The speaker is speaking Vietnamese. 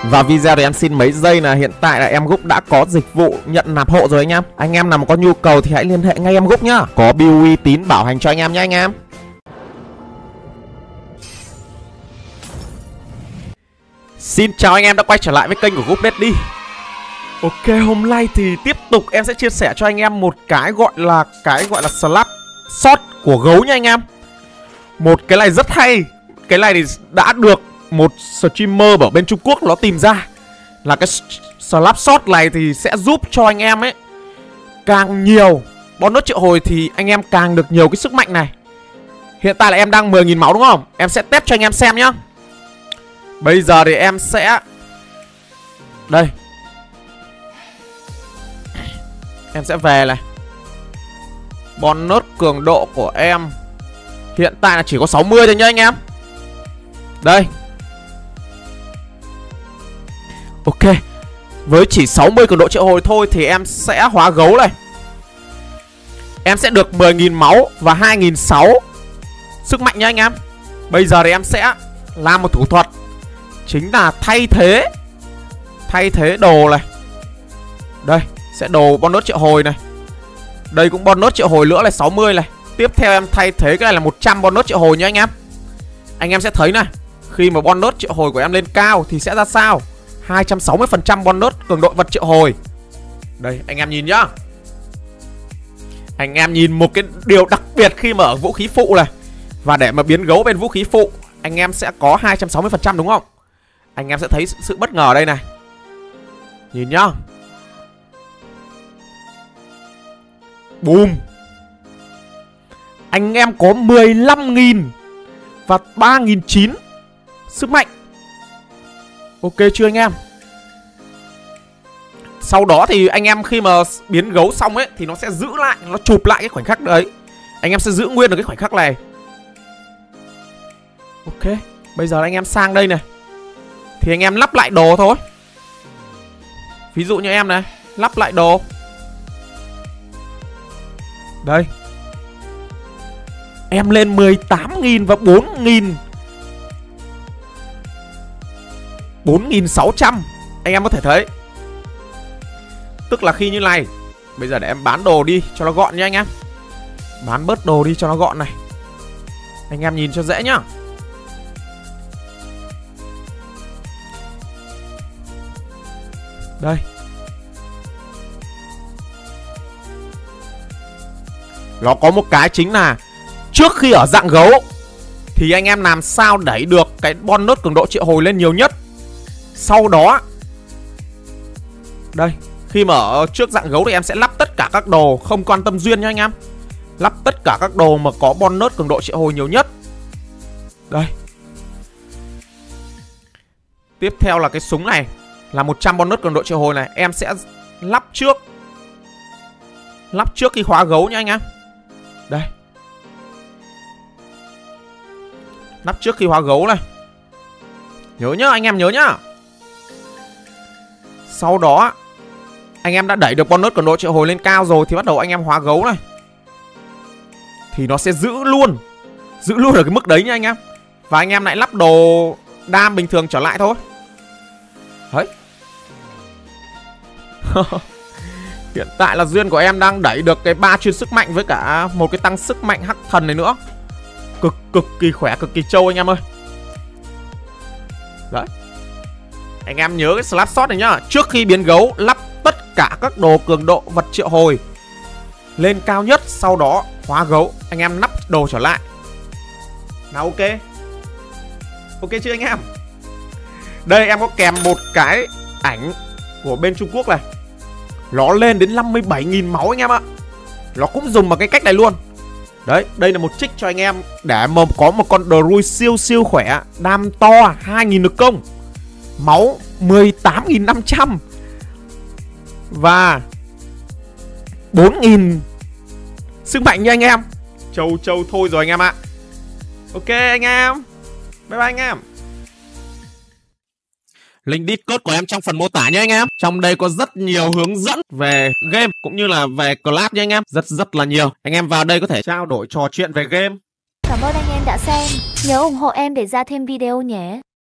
Và video thì em xin mấy giây là hiện tại là em Gúc đã có dịch vụ nhận nạp hộ rồi anh em. Anh em nào mà có nhu cầu thì hãy liên hệ ngay em Gúc nhá. Có bill uy tín bảo hành cho anh em nhé anh em. Xin chào anh em đã quay trở lại với kênh của Gúc Daddy. Ok, hôm nay thì tiếp tục em sẽ chia sẻ cho anh em một cái gọi là slap shot của gấu nha anh em. Một cái này rất hay. Cái này thì đã được một streamer ở bên Trung Quốc nó tìm ra. Là cái slap shot này thì sẽ giúp cho anh em ấy càng nhiều bonus triệu hồi thì anh em càng được nhiều cái sức mạnh này. Hiện tại là em đang 10.000 máu đúng không? Em sẽ test cho anh em xem nhá. Bây giờ thì em sẽ đây. Em sẽ về này. Bonus cường độ của em hiện tại là chỉ có 60 thôi nhá anh em. Đây. Ok. Với chỉ 60 cường độ triệu hồi thôi thì em sẽ hóa gấu này. Em sẽ được 10.000 máu và 2.600 sức mạnh nhá anh em. Bây giờ thì em sẽ làm một thủ thuật, chính là thay thế đồ này. Đây, sẽ đồ bonus triệu hồi này. Đây cũng bonus triệu hồi nữa là 60 này. Tiếp theo em thay thế cái này là 100 bonus triệu hồi nhá anh em. Anh em sẽ thấy này, khi mà bonus triệu hồi của em lên cao thì sẽ ra sao? 260% bonus cường độ vật triệu hồi. Đây, anh em nhìn nhá. Anh em nhìn một cái điều đặc biệt khi mà ở vũ khí phụ này. Và để mà biến gấu bên vũ khí phụ, anh em sẽ có 260% đúng không? Anh em sẽ thấy sự bất ngờ ở đây này. Nhìn nhá. Boom. Anh em có 15.000 và 3.900 sức mạnh. Ok chưa anh em? Sau đó thì anh em khi mà biến gấu xong ấy thì nó sẽ giữ lại, nó chụp lại cái khoảnh khắc đấy. Anh em sẽ giữ nguyên được cái khoảnh khắc này. Ok, bây giờ anh em sang đây này. Thì anh em lắp lại đồ thôi. Ví dụ như em này, lắp lại đồ. Đây. Em lên 18.000 và 4.600. Anh em có thể thấy. Tức là khi như này. Bây giờ để em bán đồ đi cho nó gọn nha anh em. Bán bớt đồ đi cho nó gọn này. Anh em nhìn cho dễ nhá. Đây. Nó có một cái chính là trước khi ở dạng gấu thì anh em làm sao đẩy được cái bonus cường độ triệu hồi lên nhiều nhất. Sau đó đây, khi mà ở trước dạng gấu thì em sẽ lắp tất cả các đồ, không quan tâm duyên nha anh em. Lắp tất cả các đồ mà có bonus cường độ triệu hồi nhiều nhất. Đây. Tiếp theo là cái súng này là 100 bonus cường độ triệu hồi này. Em sẽ lắp trước. Lắp trước khi khóa gấu nha anh em. Đây. Lắp trước khi hóa gấu này. Nhớ nhá, anh em nhớ nhá. Sau đó anh em đã đẩy được bonus cường độ triệu hồi lên cao rồi thì bắt đầu anh em hóa gấu này. Thì nó sẽ giữ luôn ở cái mức đấy nha anh em. Và anh em lại lắp đồ đam bình thường trở lại thôi. Đấy. Hiện tại là duyên của em đang đẩy được cái 3 chuyên sức mạnh với cả một cái tăng sức mạnh hắc thần này nữa. Cực kỳ khỏe, cực kỳ trâu anh em ơi. Đấy. Anh em nhớ cái slap shot này nhá. Trước khi biến gấu lắp tất cả các đồ cường độ vật triệu hồi lên cao nhất. Sau đó hóa gấu, anh em nắp đồ trở lại. Nào ok. Ok chưa anh em? Đây em có kèm một cái ảnh của bên Trung Quốc này. Nó lên đến 57.000 máu anh em ạ. Nó cũng dùng bằng cái cách này luôn. Đấy, đây là một trích cho anh em để mà có một con Druid siêu khỏe, đam to, 2.000 lực công, máu 18.500 và 4.000 sức mạnh nha anh em. Trâu thôi rồi anh em ạ. Ok anh em. Bye bye anh em. Link Discord của em trong phần mô tả nhé anh em. Trong đây có rất nhiều hướng dẫn về game cũng như là về class nha anh em. Rất là nhiều. Anh em vào đây có thể trao đổi trò chuyện về game. Cảm ơn anh em đã xem. Nhớ ủng hộ em để ra thêm video nhé.